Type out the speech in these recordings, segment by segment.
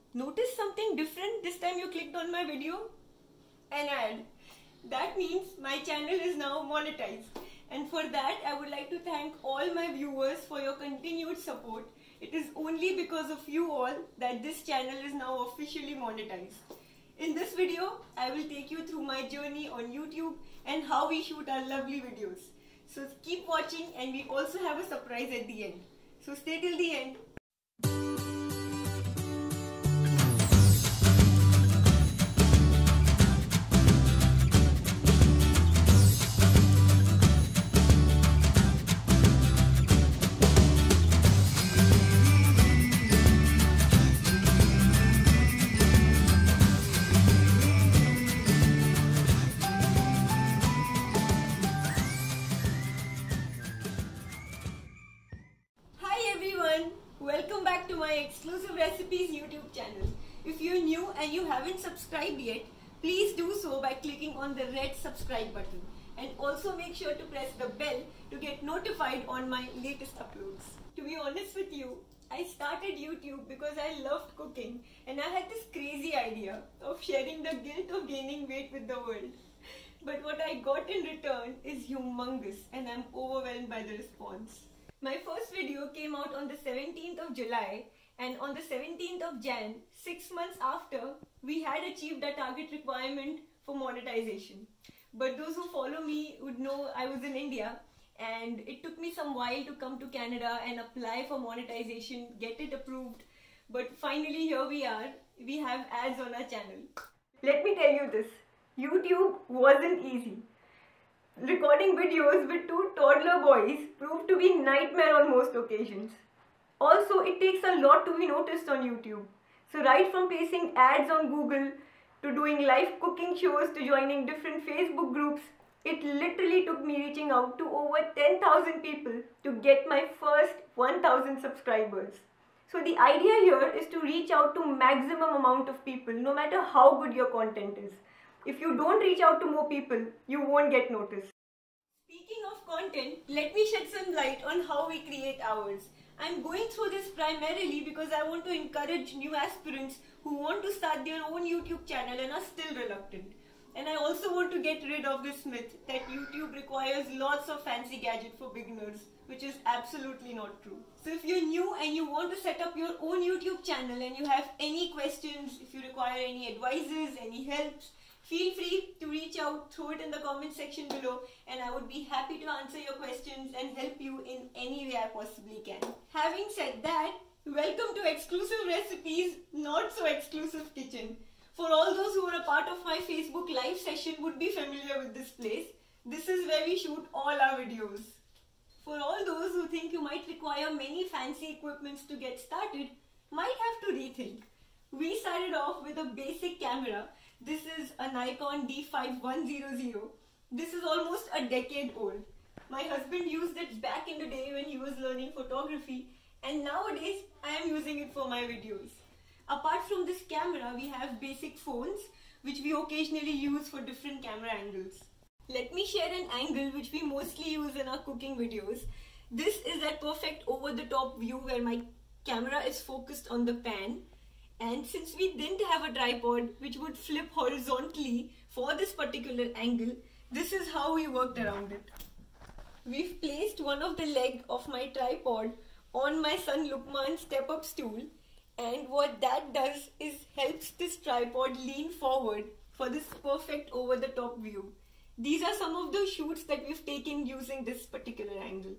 Notice something different this time you clicked on my video? An ad. That means my channel is now monetized. And for that, I would like to thank all my viewers for your continued support. It is only because of you all that this channel is now officially monetized. In this video, I will take you through my journey on YouTube and how we shoot our lovely videos. So keep watching, and we also have a surprise at the end. So stay till the end. Welcome back to my Exclusive Recipes YouTube channel. If you're new and you haven't subscribed yet, please do so by clicking on the red subscribe button, and also make sure to press the bell to get notified on my latest uploads. To be honest with you, I started YouTube because I loved cooking and I had this crazy idea of sharing the guilt of gaining weight with the world. But what I got in return is humongous, and I'm overwhelmed by the response. My first video came out on the 17th of July, and on the 17th of Jan, 6 months after, we had achieved our target requirement for monetization. But those who follow me would know I was in India, and it took me some while to come to Canada and apply for monetization, get it approved. But finally here we are, we have ads on our channel. Let me tell you this, YouTube wasn't easy. Recording videos with two toddler boys proved to be a nightmare on most occasions. Also, it takes a lot to be noticed on YouTube. So right from placing ads on Google to doing live cooking shows to joining different Facebook groups, it literally took me reaching out to over 10,000 people to get my first 1,000 subscribers. So the idea here is to reach out to maximum amount of people no matter how good your content is. If you don't reach out to more people, you won't get noticed. Speaking of content, let me shed some light on how we create ours. I'm going through this primarily because I want to encourage new aspirants who want to start their own YouTube channel and are still reluctant. And I also want to get rid of this myth that YouTube requires lots of fancy gadgets for beginners, which is absolutely not true. So if you're new and you want to set up your own YouTube channel and you have any questions, if you require any advices, any helps, feel free to reach out, throw it in the comment section below, and I would be happy to answer your questions and help you in any way I possibly can. Having said that, welcome to Exclusive Recipes, Not So Exclusive Kitchen. For all those who are a part of my Facebook live session would be familiar with this place. This is where we shoot all our videos. For all those who think you might require many fancy equipments to get started, might have to rethink. We started off with a basic camera. This is a Nikon D5100. This is almost a decade old. My husband used it back in the day when he was learning photography, and nowadays I am using it for my videos. Apart from this camera, we have basic phones which we occasionally use for different camera angles. Let me share an angle which we mostly use in our cooking videos. This is that perfect over-the-top view where my camera is focused on the pan. And since we didn't have a tripod which would flip horizontally for this particular angle, this is how we worked around it. We've placed one of the leg of my tripod on my son Lukman's step-up stool, and what that does is helps this tripod lean forward for this perfect over-the-top view. These are some of the shoots that we've taken using this particular angle.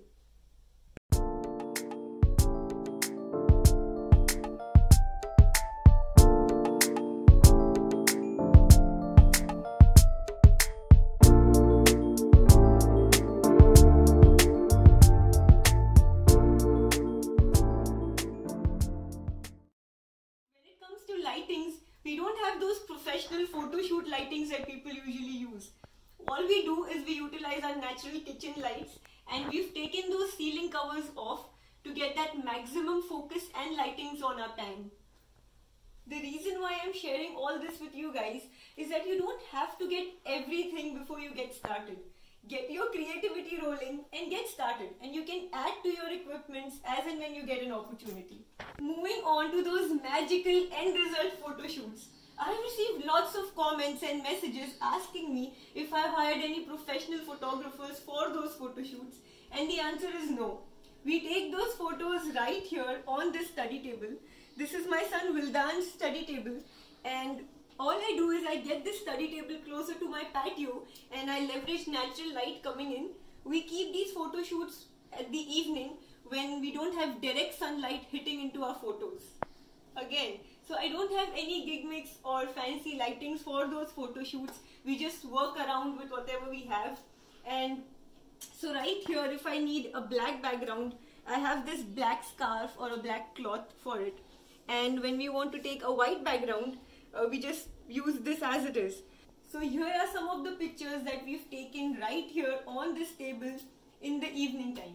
We don't have those professional photo shoot lightings that people usually use. All we do is we utilize our natural kitchen lights, and we've taken those ceiling covers off to get that maximum focus and lightings on our pan. The reason why I'm sharing all this with you guys is that you don't have to get everything before you get started. get your creativity rolling and get started, and you can add to your equipments as and when you get an opportunity. Moving on to those magical end result photo shoots. I have received lots of comments and messages asking me if I have hired any professional photographers for those photo shoots, and the answer is no. We take those photos right here on this study table. This is my son Wildan's study table, and all I do is I get this study table closer to my patio and I leverage natural light coming in. We keep these photo shoots at the evening when we don't have direct sunlight hitting into our photos. Again, so I don't have any gig mix or fancy lightings for those photo shoots. We just work around with whatever we have. And so right here, if I need a black background, I have this black scarf or a black cloth for it. And when we want to take a white background, we just use this as it is. So here are some of the pictures that we've taken right here on this table in the evening time.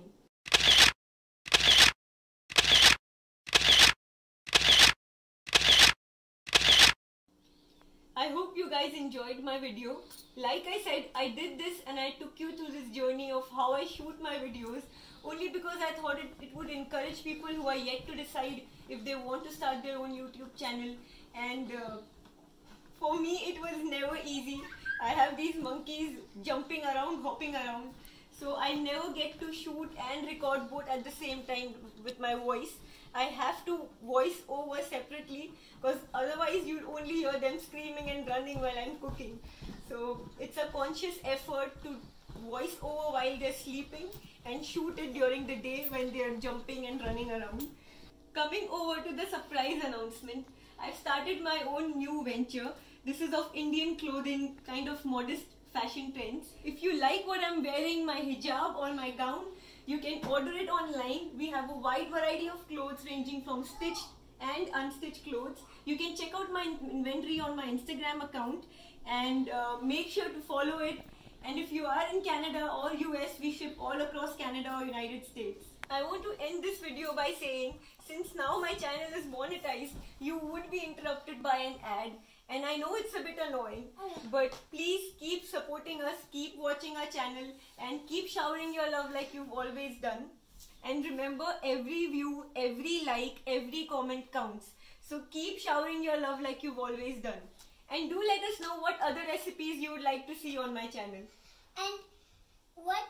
I hope you guys enjoyed my video. Like I said, I did this and I took you through this journey of how I shoot my videos only because I thought it would encourage people who are yet to decide if they want to start their own YouTube channel. And for me, it was never easy. I have these monkeys jumping around, hopping around. So I never get to shoot and record both at the same time with my voice. I have to voice over separately because otherwise you'll only hear them screaming and running while I'm cooking. So it's a conscious effort to voice over while they're sleeping and shoot it during the day when they're jumping and running around. Coming over to the surprise announcement, I've started my own new venture. This is of Indian clothing, kind of modest fashion trends. If you like what I'm wearing, my hijab or my gown, you can order it online. We have a wide variety of clothes ranging from stitched and unstitched clothes. You can check out my inventory on my Instagram account and make sure to follow it. And if you are in Canada or US, we ship all across Canada or United States. I want to end this video by saying, since now my channel is monetized, you would be interrupted by an ad. And I know it's a bit annoying, but please keep supporting us, keep watching our channel, and keep showering your love like you've always done. And remember, every view, every like, every comment counts. So keep showering your love like you've always done. And do let us know what other recipes you would like to see on my channel. And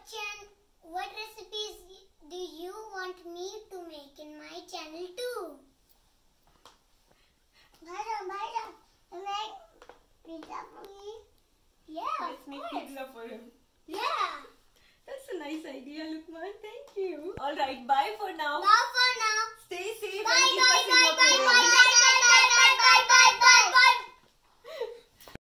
what recipes do you want me to make in my channel too?